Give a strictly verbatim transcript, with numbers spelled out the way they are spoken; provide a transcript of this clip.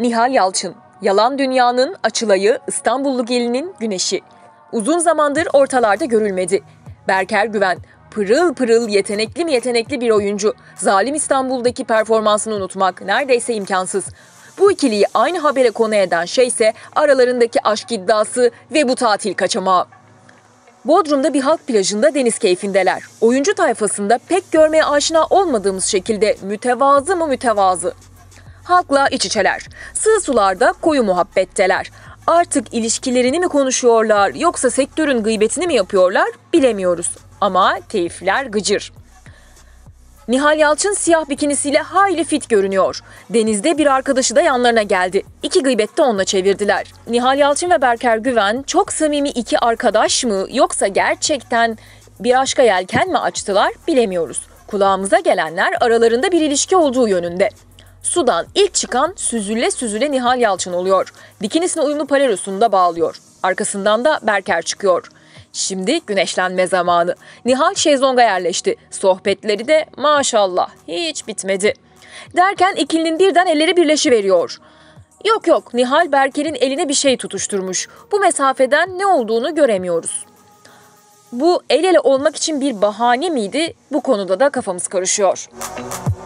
Nihal Yalçın, yalan dünyanın Açılay'ı, İstanbullu gelinin güneşi. Uzun zamandır ortalarda görülmedi. Berker Güven, pırıl pırıl yetenekli mi yetenekli bir oyuncu. Zalim İstanbul'daki performansını unutmak neredeyse imkansız. Bu ikiliyi aynı habere konu eden şeyse aralarındaki aşk iddiası ve bu tatil kaçamağı. Bodrum'da bir halk plajında deniz keyfindeler. Oyuncu tayfasında pek görmeye aşina olmadığımız şekilde mütevazı mı mütevazı. Halkla iç içeler. Sığ sularda koyu muhabbetteler. Artık ilişkilerini mi konuşuyorlar yoksa sektörün gıybetini mi yapıyorlar bilemiyoruz. Ama keyifler gıcır. Nihal Yalçın siyah bikinisiyle hayli fit görünüyor. Denizde bir arkadaşı da yanlarına geldi. İki gıybette onunla çevirdiler. Nihal Yalçın ve Berker Güven çok samimi iki arkadaş mı yoksa gerçekten bir aşka yelken mi açtılar bilemiyoruz. Kulağımıza gelenler aralarında bir ilişki olduğu yönünde. Sudan ilk çıkan süzüle süzüle Nihal Yalçın oluyor. Bikinisine uyumlu palerosunu da bağlıyor. Arkasından da Berker çıkıyor. Şimdi güneşlenme zamanı. Nihal şezlonga yerleşti. Sohbetleri de maşallah hiç bitmedi. Derken ikilinin birden elleri birleşiveriyor. Yok yok, Nihal Berker'in eline bir şey tutuşturmuş. Bu mesafeden ne olduğunu göremiyoruz. Bu el ele olmak için bir bahane miydi? Bu konuda da kafamız karışıyor.